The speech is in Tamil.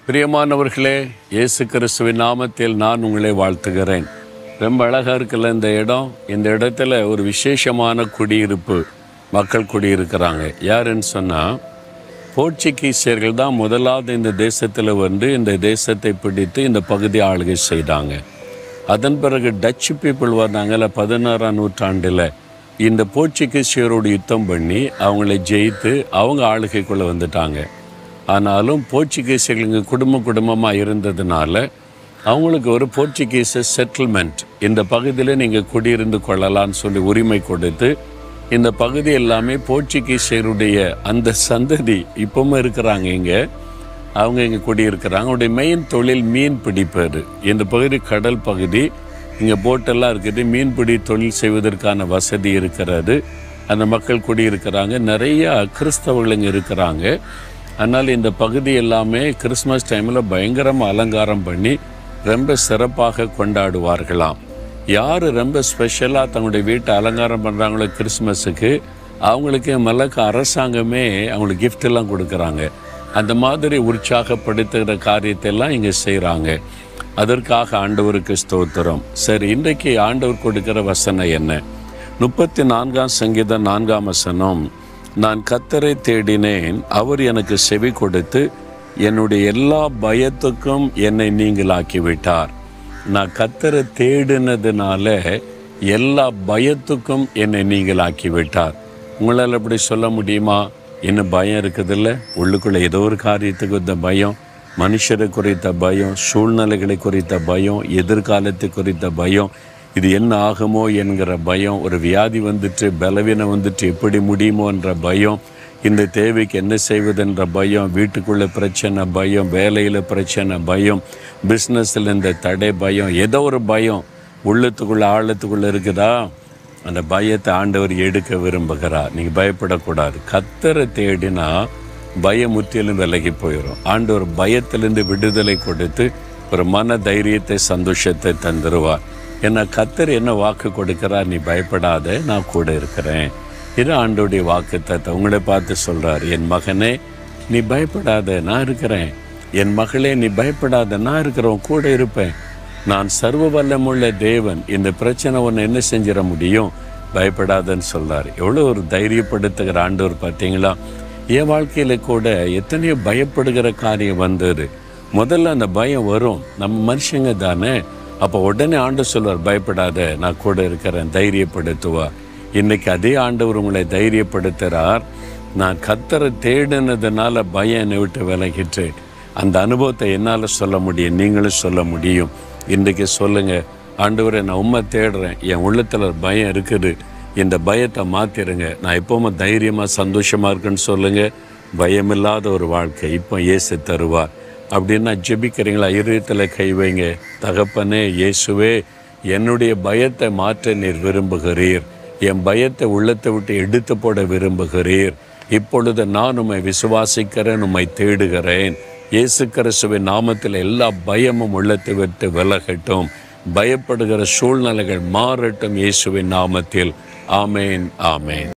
பிரியமானவர்களே, இயேசு கிறிஸ்துவின் நாமத்தில் நான் உங்களை வாழ்த்துகிறேன். ரொம்ப அழகாக இருக்குல்ல இந்த இடம். இந்த இடத்துல ஒரு விசேஷமான குடியிருப்பு மக்கள் குடியிருக்கிறாங்க. யாருன்னு சொன்னால், போர்ச்சுகீசியர்கள் தான் முதலாவது இந்த தேசத்தில் வந்து இந்த தேசத்தை பிடித்து இந்த பகுதி ஆளுகை செய்தாங்க. அதன் பிறகு டச்சு பீப்புள் வந்தாங்கல்ல 16ஆம் நூற்றாண்டில். இந்த போர்ச்சுகீசியரோடு யுத்தம் பண்ணி அவங்களை ஜெயித்து அவங்க ஆளுகைக்குள்ளே வந்துட்டாங்க. ஆனாலும் போர்ச்சுகீசியர்களுக்கு குடும்பமாக இருந்ததுனால அவங்களுக்கு ஒரு போர்ச்சுகீச செட்டில்மெண்ட், இந்த பகுதியில் நீங்கள் குடியிருந்து கொள்ளலான்னு சொல்லி உரிமை கொடுத்து இந்த பகுதி எல்லாமே போர்ச்சுகீசியருடைய அந்த சந்ததி இப்பவும் இருக்கிறாங்க. அவங்க இங்கே குடியிருக்கிறாங்க. அவங்களுடைய மெயின் தொழில் மீன் பிடிப்பது. இந்த பகுதி கடல் பகுதி, இங்கே போட்டெல்லாம் இருக்குது. மீன்பிடி தொழில் செய்வதற்கான வசதி இருக்கிறது. அந்த மக்கள் குடியிருக்கிறாங்க. நிறையா கிறிஸ்தவர்கள் இங்கே இருக்கிறாங்க. அதனால் இந்த பகுதி எல்லாமே கிறிஸ்மஸ் டைமில் பயங்கரமாக அலங்காரம் பண்ணி ரொம்ப சிறப்பாக கொண்டாடுவார்களாம். யார் ரொம்ப ஸ்பெஷலாக தங்களுடைய வீட்டை அலங்காரம் பண்ணுறாங்களோ கிறிஸ்மஸுக்கு, அவங்களுக்கு மலக்கு அரசாங்கமே அவங்களுக்கு கிஃப்டெல்லாம் கொடுக்குறாங்க. அந்த மாதிரி உற்சாகப்படுத்துகிற காரியத்தெல்லாம் இங்கே செய்கிறாங்க. அதற்காக ஆண்டவருக்கு ஸ்தோத்திரம். சரி, இன்றைக்கு ஆண்டவர் கொடுக்கிற வசனம் என்ன? 34ஆம் சங்கீதம் 4ஆம் வசனம். நான் கர்த்தரை தேடினேன், அவர் எனக்கு செவி கொடுத்து என்னுடைய எல்லா பயத்துக்கும் என்னை நீங்களாக்கி விட்டார். நான் கர்த்தரை தேடினதுனால எல்லா பயத்துக்கும் என்னை நீங்களாக்கி விட்டார். உங்களால் அப்படி சொல்ல முடியுமா? இன்னும் பயம் இருக்குதில்ல, உள்ளுக்குள்ளே ஏதோ ஒரு காரியத்துக்கு இந்த பயம், மனுஷரை குறித்த பயம், சூழ்நிலைகளை குறித்த பயம், எதிர்காலத்தை குறித்த பயம், இது என்ன ஆகுமோ என்கிற பயம், ஒரு வியாதி வந்துட்டு பலவீனம் வந்துட்டு எப்படி முடியுமோ என்ற பயம், இந்த தேவைக்கு என்ன செய்வதென்ற பயம், வீட்டுக்குள்ளே பிரச்சனை பயம், வேலையில் பிரச்சனை பயம், பிஸ்னஸில் இந்த தடை பயம், ஏதோ ஒரு பயம் உள்ளத்துக்குள்ளே ஆழத்துக்குள்ளே இருக்குதா? அந்த பயத்தை ஆண்டவர் எடுக்க விரும்புகிறார். நீங்கள் பயப்படக்கூடாது. கர்த்தரை தேடினா பயம் முற்றிலும் விலகி போயிடும். ஆண்டவர் பயத்திலிருந்து விடுதலை கொடுத்து ஒரு மன தைரியத்தை, சந்தோஷத்தை தந்துடுவார். ஏன்னா கர்த்தர் என்ன வாக்கு கொடுக்கிறார்? நீ பயப்படாத, நான் கூட இருக்கிறேன். இது ஆண்டோடைய வாக்குத்தத்தம். உங்களை பார்த்து சொல்கிறார், என் மகனே நீ பயப்படாத, நான் இருக்கிறேன். என் மகளே நீ பயப்படாத, நான் இருக்கிறேன், கூட இருப்பேன். நான் சர்வ வல்லமுள்ள தேவன். இந்த பிரச்சனை ஒன்று என்ன செஞ்சிட முடியும்? பயப்படாதன்னு சொல்கிறார். எவ்வளோ ஒரு தைரியப்படுத்துகிற ஆண்டவர் பார்த்தீங்களா? என் வாழ்க்கையில் கூட எத்தனையோ பயப்படுகிற காரியம் வந்தது. முதல்ல அந்த பயம் வரும், நம்ம மனுஷங்க தானே. அப்போ உடனே ஆண்டவர் சொல்வார், பயப்படாத, நான் கூட இருக்கிறேன், தைரியப்படுத்துவார். இன்றைக்கி அதே ஆண்டவர் உங்களை தைரியப்படுத்துகிறார். நான் கர்த்தரை தேடினதுனால பயம் என்னை விட்டு விலகிட்டு. அந்த அனுபவத்தை என்னால் சொல்ல முடியும், நீங்களும் சொல்ல முடியும். இன்றைக்கி சொல்லுங்கள், ஆண்டவரை நான் உண்மை தேடுறேன், என் உள்ளத்தில் பயம் இருக்குது, இந்த பயத்தை மாற்றிடுங்க, நான் எப்போவுமே தைரியமாக சந்தோஷமாக இருக்குன்னு சொல்லுங்கள். பயமில்லாத ஒரு வாழ்க்கை இப்போ இயேசு தருவார். அப்படின்னா ஜெபிக்கிறீங்களா? இதயத்தில் கை வைங்க. தகப்பனே இயேசுவே, என்னுடைய பயத்தை மாற்ற நீர் விரும்புகிறீர். என் பயத்தை உள்ளத்தை விட்டு எடுத்து போட விரும்புகிறீர். இப்பொழுது நான் உம்மை விசுவாசிக்கிறேன், உம்மை தேடுகிறேன். இயேசு கிறிஸ்துவின் நாமத்தில் எல்லா பயமும் உள்ளத்தை விட்டு விலகட்டும். பயப்படுகிற சூழ்நிலைகள் மாறட்டும் இயேசுவின் நாமத்தில். ஆமேன், ஆமேன்.